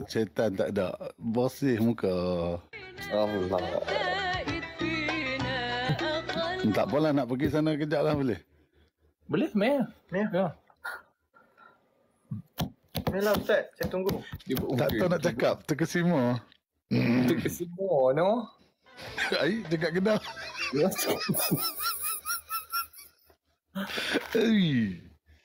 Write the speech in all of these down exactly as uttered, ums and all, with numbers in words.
Syaitan tak ada. Bersih muka. Allah. Tak apalah, nak pergi sana kejap lah boleh? Boleh, main. Main. Ya. Main lah Ustaz, saya tunggu. Tak tahu nak cakap, terkesima. Terkesima, no? Ai, dekat Kedah. Ai.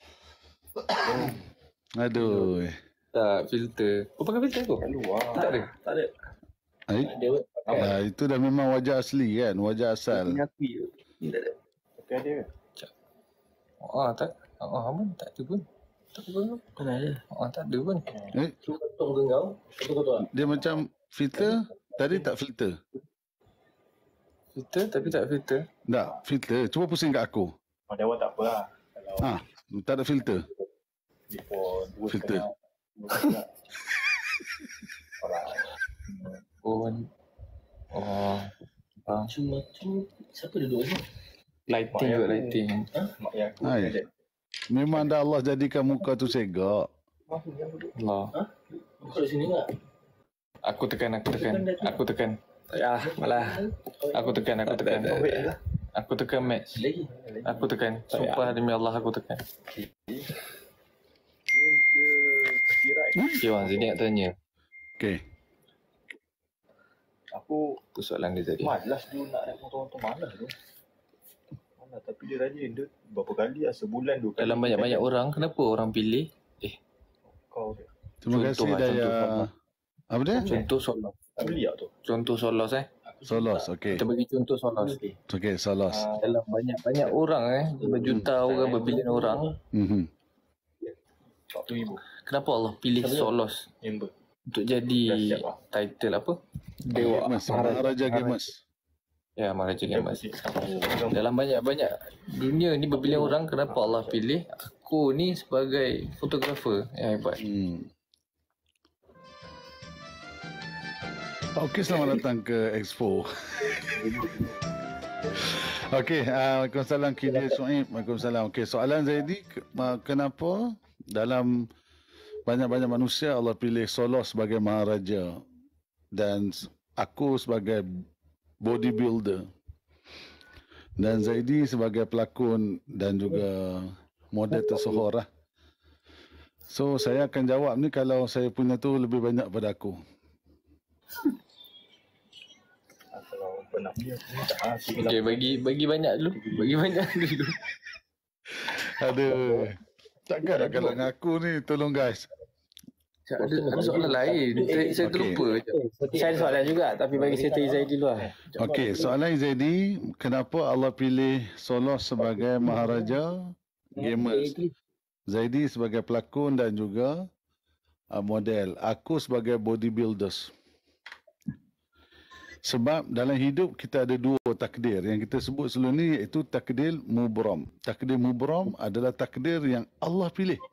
Aduh. Tak, filter. Kau pakai filter tu? Kat luar. Tak ada? Tak ada. Ai. Ah, itu dah memang wajah asli kan, wajah asal. Penyapi tu. Ni tak ada. Tapi ada ke? Ah, tak. Ah, aman, tak ada pun. Tak ada pun. Mana ada? Ah, tak ada pun. Eh, Cuba potong ke kau? Potong kau tu lah. dia macam filter, tadi tak filter. Filter tapi tak filter. Tak, filter. Cuba pusing kat aku. Oh, dia awak tak apa lah. Kalau Ha, tak ada filter. before dua Filter. setengah. Dua setengah. Alright. Oh. Oh. Ah. Cuma, cuma siapa duduk ni? Lighting Mak kot, aku. lighting. Ha? Mak yang aku Hai. ada. Memang dah Allah jadikan muka tu segak. Mak aku yang duduk. Allah. Ha? Kau kat sini tak? Aku tekan, aku tekan. Aku tekan. Ya, malah. Aku tekan, aku tekan. Oh, wait lah. Aku tekan match. Lagi. Aku tekan. Sumpah demi Allah aku tekan. Dia, dia terkirai. Okay, Wan, Zidane nak tanya. Okay. Aku Itu soalan dia tadi. malas dulu nak nak tonton-tonton malas tu. Malas, tapi dia rajin. Dia berapa kali lah, sebulan dua kali. Dalam banyak-banyak orang, kenapa orang pilih? Eh, Kau dia. Terima Contoh kasih lah, Daya. contoh Apa dia? contoh solos. Tak beli tak tu? Contoh solos eh. Solos, okey. Kita bagi contoh solos. Okey, solos. Ah, Dalam banyak-banyak orang eh, berjuta orang, berbilion orang, Mhm. empat puluh ribu kenapa Allah pilih solos member. untuk jadi Dah siap lah. title apa? Dewa Gamers, Maharaja Gamers. Ya, Maharaja Gamers. Gambar. Dalam banyak-banyak dunia ni berbilion orang, kenapa Allah pilih aku ni sebagai fotografer yang hebat? Hmm. Okey, selamat datang ke Expo. Okey, uh, Waalaikumsalam Kidil Suib. Waalaikumsalam. Okey, soalan Zaidi, ke- uh, kenapa dalam banyak-banyak manusia Allah pilih Solos sebagai Maharaja dan s- aku sebagai bodybuilder dan Zaidi sebagai pelakon dan juga model tersohor lah. So saya akan jawab ni kalau saya punya tu lebih banyak pada aku. Ah, Kalau pernah beli aku tak ah, Okey, bagi bagi banyak dulu. Bagi banyak dulu. Aduh. Takkan nak kalah dengan aku ni, tolong guys. Ada, ada soalan lain. Saya, saya Okey. terlupa. Saya ada soalan juga, tapi bagi saya Zaidi dulu lah. Okey, soalan Zaidi, kenapa Allah pilih Solos sebagai Maharaja Gamers? Zaidi sebagai pelakon dan juga uh, model. Aku sebagai bodybuilders. Sebab dalam hidup kita ada dua takdir yang kita sebut sebelum ni, iaitu takdir mubram. Takdir mubram adalah takdir yang Allah pilih.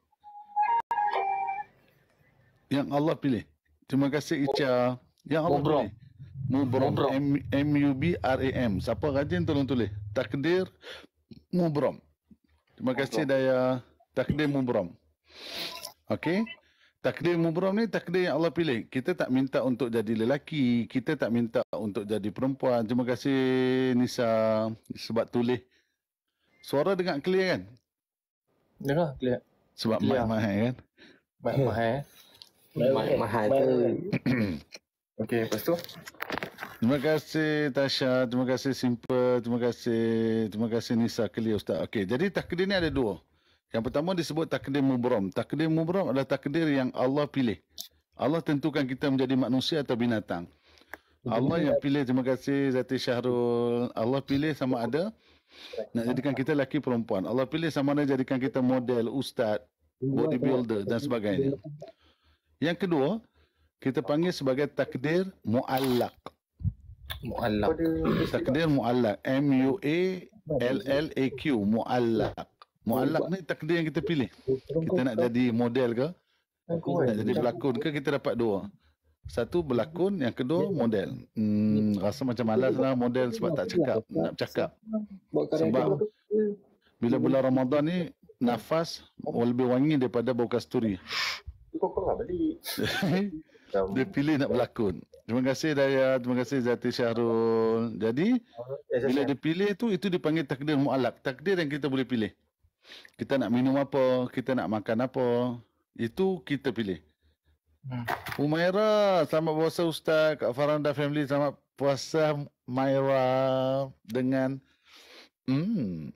Yang Allah pilih. Terima kasih Ica. Yang Allah Mubram. pilih. Mubram. Mubram. M- M-U-B-R-A-M. Siapa rajin tolong tulis. Takdir mubram. Terima kasih Daya. Takdir mubram. Okey. Takdir mubram ni takdir yang Allah pilih. Kita tak minta untuk jadi lelaki. Kita tak minta untuk jadi perempuan. Terima kasih Nisa sebab tulis. Suara dengar clear kan? Dengar, lihat. Sebab Clear. mic mahal kan? Baik mahal. Mahal, mahal tu. Okey, lepas tu. Terima kasih Tasha, terima kasih Simple, terima kasih, terima kasih Nisa clear Ustaz. Okey, jadi takdir ni ada dua. Yang pertama disebut takdir mubram. Takdir mubram adalah takdir yang Allah pilih. Allah tentukan kita menjadi manusia atau binatang. Allah yang pilih, terima kasih Zati Syahrul. Allah pilih sama ada nak jadikan kita lelaki perempuan. Allah pilih sama ada jadikan kita model, ustaz, bodybuilder dan sebagainya. Yang kedua, kita panggil sebagai takdir muallaq. Mu'allaq. Takdir muallaq. M U A L L A Q. Muallaq. Muallaq ni takdir yang kita pilih. Kita nak jadi model ke? Nak jadi pelakon ke? Kita dapat dua. Satu berlakon, yang kedua model. Hmm, rasa macam malas lah model sebab tak cakap. Nak cakap. Sebab bila bulan Ramadan ni, nafas lebih wangi daripada bau kasturi. Kau kau lah beli. Dia pilih nak berlakon. Terima kasih Dayat, terima kasih Zati Syahrul. Jadi bila dia pilih tu, itu dipanggil takdir mu'allak. Takdir yang kita boleh pilih. Kita nak minum apa, kita nak makan apa, itu kita pilih. Hmm. Umaira, selamat puasa Ustaz. Kak Faranda Family, selamat puasa Maira dengan hmm.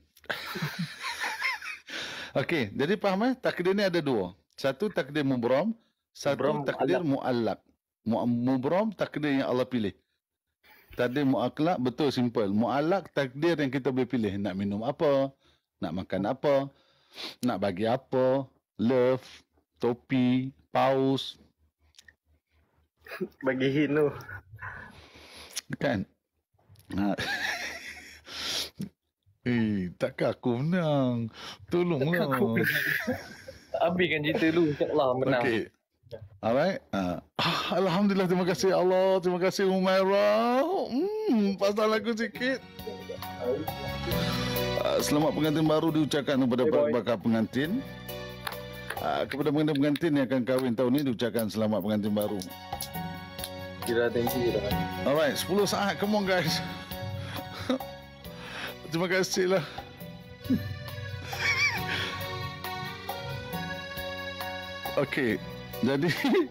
Okey, jadi faham eh? Takdir ni ada dua. Satu takdir mubram, satu mubram takdir mu'allak. Mubram takdir yang Allah pilih. Takdir mu'allak betul simple. Mu'allak takdir yang kita boleh pilih. Nak minum apa, nak makan apa, nak bagi apa, love, topi, paus. Bagi hint tu. Kan? Ha. Eh, takkan aku menang. Tolonglah. Habiskan cerita dulu, insya-Allah menang. Okey. Alright. Uh, ah, Alhamdulillah, terima kasih Allah. Terima kasih Umairah. Hmm, pasal lagu sikit. Uh, selamat pengantin baru diucapkan kepada hey, bakal pengantin. Uh, kepada pengantin-pengantin yang akan kahwin tahun ini diucapkan selamat pengantin baru. Kira atensi dah. Alright, sepuluh saat. Come on guys. Terima kasih lah. Okey, jadi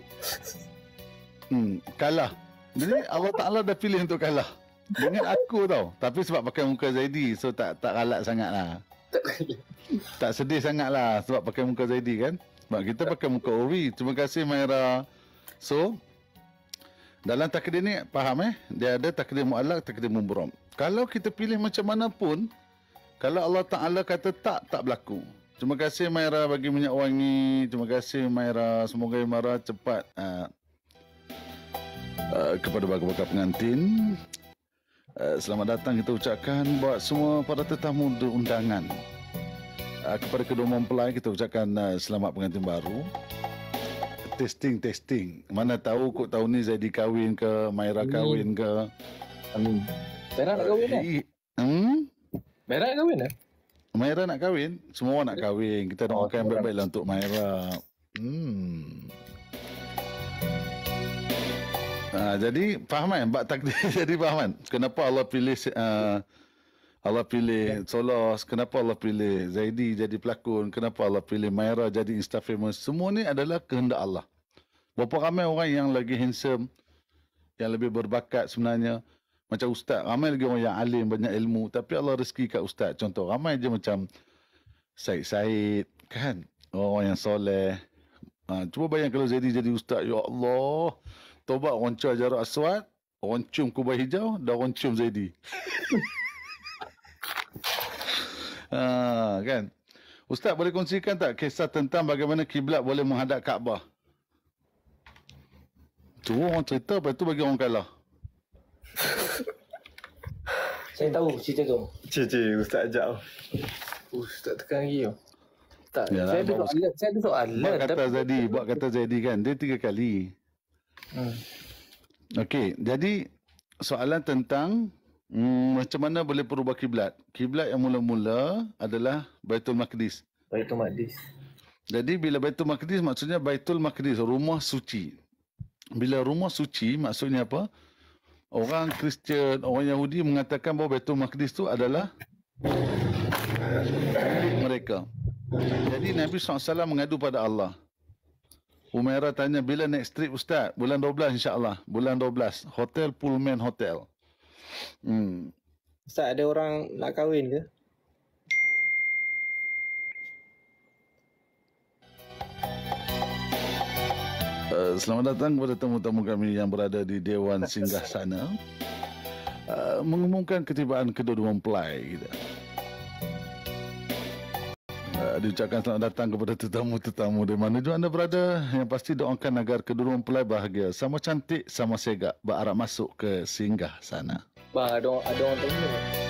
hmm, kalah. Jadi Allah Ta'ala dah pilih untuk kalah. Dengan aku tau. Tapi sebab pakai muka Zaidi, so tak tak galak sangat lah. Tak sedih sangat lah sebab pakai muka Zaidi kan. Sebab kita pakai muka Ori. Terima kasih Maira. So, dalam takdir ni, faham eh? Dia ada takdir mu'allak, takdir mubram. Kalau kita pilih macam mana pun, kalau Allah Ta'ala kata tak, tak berlaku. Terima kasih Maira bagi minyak wangi. Terima kasih Maira. Semoga Maira cepat uh, uh, kepada bakal-bakal pengantin. Uh, selamat datang kita ucapkan buat semua para tetamu undangan. Uh, kepada kedua mempelai kita ucapkan uh, selamat pengantin baru. Testing, testing. Mana tahu kok tahun ni Zaidi kahwin ke, Maira kahwin ke. Amin. Maira nak kahwin eh? Hmm? Maira nak kahwin eh? Maira nak kahwin? Semua orang nak kahwin. Kita doakan oh, baik-baiklah untuk Maira. Hmm. Ha, jadi faham kan? Bak takdir jadi faham kan? Kenapa Allah pilih uh, Allah pilih Solos? Kenapa Allah pilih Zaidi jadi pelakon? Kenapa Allah pilih Maira jadi Insta famous? Semua ni adalah kehendak Allah. Berapa ramai orang yang lagi handsome, yang lebih berbakat sebenarnya. Macam Ustaz, ramai lagi orang yang alim, banyak ilmu. Tapi Allah rezeki kat Ustaz. Contoh, ramai je macam Syed-Syed, kan? Orang yang soleh. Ha, cuba bayang kalau Zaidi jadi Ustaz. Ya Allah. Tobat orang cium Hajar Aswad, orang cium kubah hijau, dan orang cium Zaidi. ha, kan? Ustaz boleh kongsikan tak kisah tentang bagaimana kiblat boleh menghadap Kaabah? Cuba orang cerita, lepas tu bagi orang kalah. Saya tahu cerita tu. Cik, cik, Ustaz ajak. Ustaz tekan lagi tu. Tak, Yalah, saya ada soalan. Saya ada soalan. Buat kata Zaidi, buat kata Zaidi kan. Dia tiga kali. Hmm. Okey, jadi soalan tentang hmm, macam mana boleh perubah kiblat. Kiblat yang mula-mula adalah Baitul Maqdis. Baitul Maqdis. Jadi bila Baitul Maqdis maksudnya Baitul Maqdis, rumah suci. Bila rumah suci maksudnya apa? Orang Kristian, orang Yahudi mengatakan bahawa Baitul Maqdis itu adalah milik mereka. Jadi Nabi sallallahu alaihi wasallam mengadu pada Allah. Umairah tanya, bila next trip Ustaz? Bulan dua belas insyaAllah. Bulan dua belas. Hotel Pullman Hotel. Hmm. Ustaz, ada orang nak kahwin ke? Uh, selamat datang kepada tamu-tamu kami yang berada di Dewan Singgah Sana. Uh, mengumumkan ketibaan kedua-dua mempelai kita. Uh, diucapkan selamat datang kepada tetamu-tetamu di mana juga anda berada. Yang pasti doakan agar kedua-dua mempelai bahagia. Sama cantik, sama segak. Berharap masuk ke Singgah Sana. Bah, ada, ada orang tanya.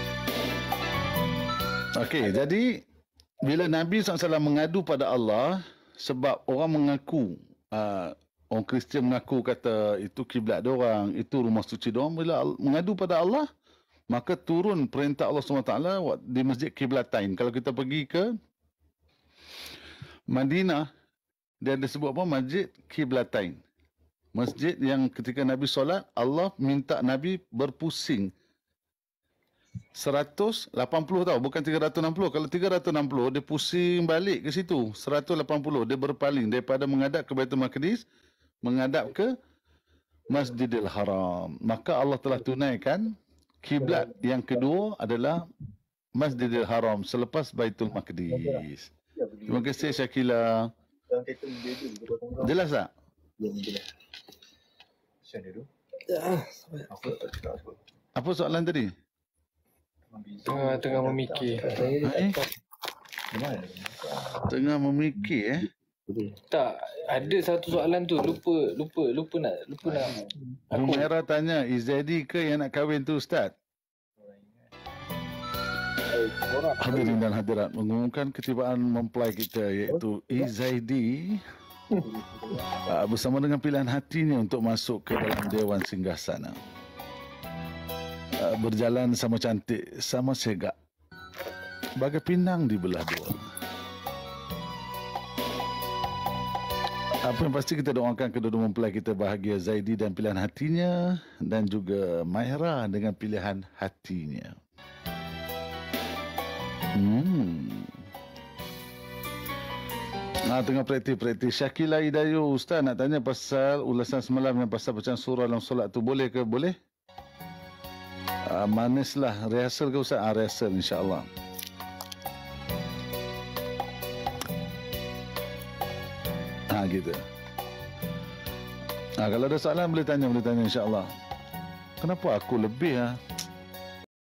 Okey, jadi bila Nabi sallallahu alaihi wasallam mengadu pada Allah sebab orang mengaku uh, orang Kristian mengaku kata itu kiblat dia orang, itu rumah suci dia orang. Bila mengadu pada Allah, maka turun perintah Allah subhanahu wa taala di Masjid Qiblatain. Kalau kita pergi ke Madinah, dia ada sebut apa? Masjid Qiblatain. Masjid yang ketika Nabi solat, Allah minta Nabi berpusing. seratus lapan puluh tau, bukan tiga ratus enam puluh. Kalau tiga ratus enam puluh, dia pusing balik ke situ. seratus lapan puluh, dia berpaling daripada menghadap ke Baitul Maqdis, menghadap ke Masjidil Haram. Maka Allah telah tunaikan kiblat yang kedua adalah Masjidil Haram selepas Baitul Maqdis. Terima kasih Syakila. Dalam kereta dia tu, dia potong orang. Jelas tak? Ya, jelas. Macam dia tu? Ah, Aku tak cakap apa. Apa soalan tadi? Tengah tengah memikir. Eh? Gimana? Tengah memikir eh. Tak, ada satu soalan tu lupa lupa lupa nak lupa nak. Humaira tanya, Izzadi ke yang nak kahwin tu Ustaz? Hadirin dan hadirat, mengumumkan ketibaan mempelai kita iaitu Izzaidi uh, bersama dengan pilihan hatinya untuk masuk ke dalam Dewan Singgasana. Uh, berjalan sama cantik, sama segak, bagai pinang di belah dua. Apa yang pasti kita doakan kedua-dua mempelai kita bahagia, Zaidi dan pilihan hatinya, dan juga Mahira dengan pilihan hatinya. Hmm. Nah, tengah praktis-praktis. Syakila Hidayu, Ustaz nak tanya pasal ulasan semalam yang pasal bacaan surah dalam solat tu. Boleh ke? Boleh? Uh, manislah. Rehearsal ke Ustaz? Ah, rehearsal insyaAllah. Ha, gitu. Ha, kalau ada soalan boleh tanya, boleh tanya insyaAllah. Kenapa aku lebih ah?